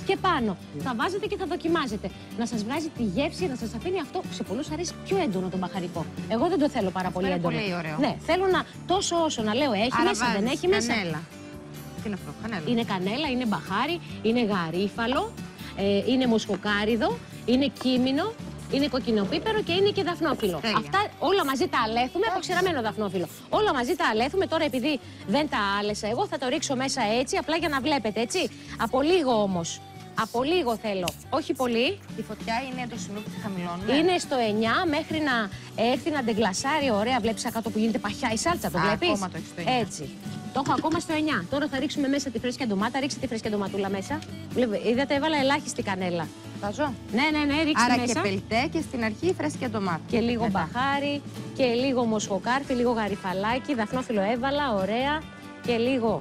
και πάνω. Θα βάζετε και θα δοκιμάζετε. Να σας βγάζει τη γεύση, να σας αφήνει αυτό που σε πολλούς αρέσει πιο έντονο το μπαχαρικό. Εγώ δεν το θέλω πάρα πολύ έντονο. Πολύ ωραίο. Ναι, θέλω να τόσο όσο να λέω έχει άρα μέσα, δεν έχει μέσα. Κανέλα. Τι είναι αυτό, κανέλα? Είναι κανέλα, είναι μπαχάρι, είναι γαρίφαλο, είναι μοσχοκάριδο, είναι κίμινο, είναι κοκκινοπίπερο και είναι και δαφνόφυλλο. Τέλεια. Αυτά όλα μαζί τα αλέθουμε από ξηραμένο δαφνόφυλλο. Όλα μαζί τα αλέθουμε. Τώρα, επειδή δεν τα άλεσα εγώ, θα το ρίξω μέσα έτσι, απλά για να βλέπετε, έτσι. Από λίγο όμως. Από λίγο θέλω. Όχι πολύ. Η φωτιά είναι το σημείο που τη χαμηλώνουμε. Είναι στο 9 μέχρι να έρθει να ντεγκλασάρει. Ωραία, βλέπεις κάτω που γίνεται παχιά η σάλτσα. Το βλέπεις? Ακόμα το έχεις στο 9. Έτσι. Το έχω ακόμα στο 9. Τώρα θα ρίξουμε μέσα τη φρέσκια ντομάτα. Ρίξτε τη φρέσκια ντοματούλα μέσα. Είδατε, έβαλα ελάχιστη κανέλα. Βάζω. Ναι, ρίξτε άρα μέσα. Και πελτέ και στην αρχή φρέσκια ντομάτα. Και λίγο μπαχάρι και λίγο μοσχοκάρφι, λίγο γαριφαλάκι. Δαφνόφυλλο έβαλα, ωραία. Και λίγο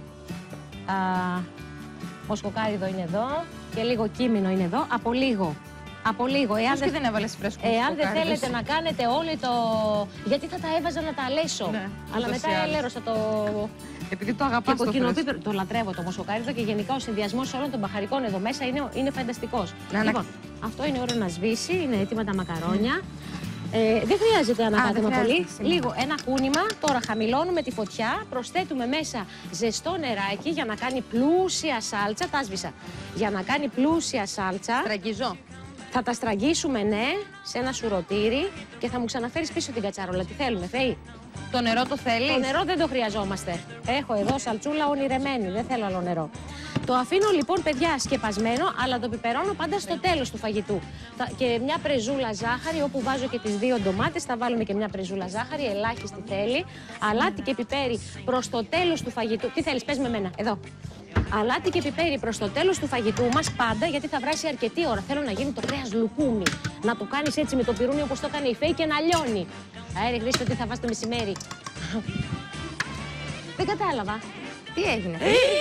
μοσχοκάριδο είναι εδώ. Και λίγο κίμινο είναι εδώ. Από λίγο. Από λίγο. Και δεν έβαλες φρέσκο εάν δεν θέλετε να κάνετε όλη το. Γιατί θα τα έβαζα να τα αλέσω. Ναι, αλλά μετά έλερωσα το. Επειδή το αγαπάς το φρέσκο. Το λατρεύω το μοσχοκάριδο και γενικά ο συνδυασμός όλων των μπαχαρικών εδώ μέσα είναι φανταστικός. Λοιπόν, αυτό είναι ώρα να σβήσει. Είναι έτοιμα τα μακαρόνια. Δεν χρειάζεται ανακάτεμα πολύ. Λίγο ένα κούνημα. Τώρα χαμηλώνουμε τη φωτιά. Προσθέτουμε μέσα ζεστό νεράκι για να κάνει πλούσια σάλτσα. Τα σβήσα. Για να κάνει πλούσια σάλτσα. Στραγγιζώ. Θα τα στραγγίσουμε, ναι, σε ένα σουρωτήρι και θα μου ξαναφέρεις πίσω την κατσαρόλα. Τι θέλουμε, Θεή? Το νερό το θέλεις? Το νερό δεν το χρειαζόμαστε. Έχω εδώ σαλτσούλα ονειρεμένη, δεν θέλω άλλο νερό. Το αφήνω λοιπόν, παιδιά, σκεπασμένο, αλλά το πιπερώνω πάντα στο τέλος του φαγητού. Και μια πρεζούλα ζάχαρη, όπου βάζω και τις 2 ντομάτες, θα βάλουμε και μια πρεζούλα ζάχαρη, ελάχιστη θέλει. Αλάτι και πιπέρι προς το τέλος του φαγητού. Τι θέλεις, πες με μένα, εδώ. Αλάτι και πιπέρι προς το τέλος του φαγητού μας πάντα, γιατί θα βράσει αρκετή ώρα. Θέλω να γίνει το κρέας λουκούμι. Να το κάνεις έτσι με το πυρούνι όπως το έκανε η Φέη και να λιώνει. Αέρε Χρήστο, τι θα βάζει το μεσημέρι? Δεν κατάλαβα. Τι έγινε?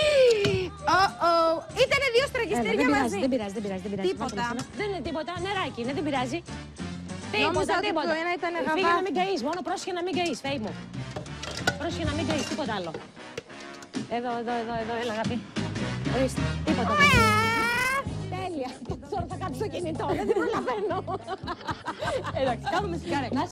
Ήτανε 2 στραγγιστήρια μαζί. Δεν πειράζει. Τίποτα. Δεν είναι τίποτα, νεράκι είναι, δεν πειράζει. Νόμιζα ότι το ένα ήταν γαβά. Φύγε να μην καείς, μόνο πρόσχε να μην καείς, Φέη μου. Πρόσχε να μην καείς, τίποτα άλλο. Εδώ, έλα αγάπη. Ορίστε, τίποτα. Τέλεια. Τώρα θα κάτσω στο κινητό, δεν την προλαβαίνω. Εντάξει, κάνουμε σιγάρε.